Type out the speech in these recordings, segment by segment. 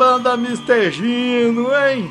banda Mr. Gino, hein?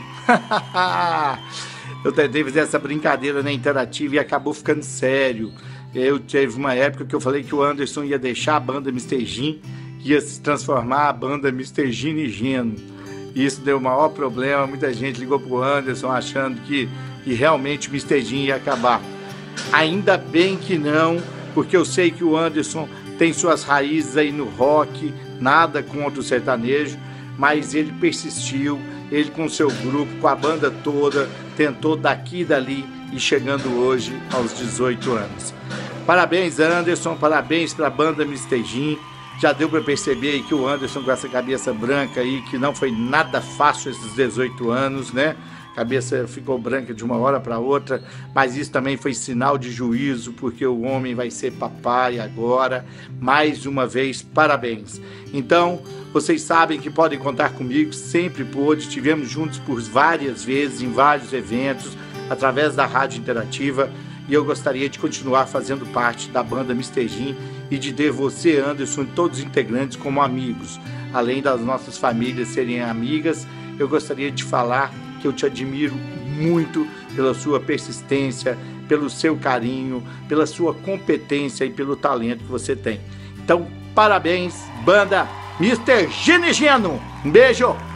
Eu tentei fazer essa brincadeira na Interativa e acabou ficando sério. Teve uma época que eu falei que o Anderson ia deixar a banda Mr. Gin, ia se transformar a banda Mr. Gino e Geno. Isso deu o maior problema, muita gente ligou pro Anderson achando que realmente o Mr. Gin ia acabar. Ainda bem que não, porque eu sei que o Anderson tem suas raízes aí no rock, nada contra o sertanejo, mas ele persistiu, ele com seu grupo, com a banda toda, tentou daqui e dali e chegando hoje aos 18 anos. Parabéns, Anderson, parabéns para a banda Mr. Gin. Já deu para perceber aí que o Anderson com essa cabeça branca aí, que não foi nada fácil esses 18 anos, né? A cabeça ficou branca de uma hora para outra, mas isso também foi sinal de juízo, porque o homem vai ser papai agora. Mais uma vez, parabéns. Então, vocês sabem que podem contar comigo, sempre pôde, estivemos juntos por várias vezes, em vários eventos, através da Rádio Interativa, e eu gostaria de continuar fazendo parte da banda Mr. Gin e de ter você, Anderson, e todos os integrantes como amigos. Além das nossas famílias serem amigas, eu gostaria de falar que eu te admiro muito pela sua persistência, pelo seu carinho, pela sua competência e pelo talento que você tem. Então, parabéns, banda Mr. Gino e Geno. Um beijo!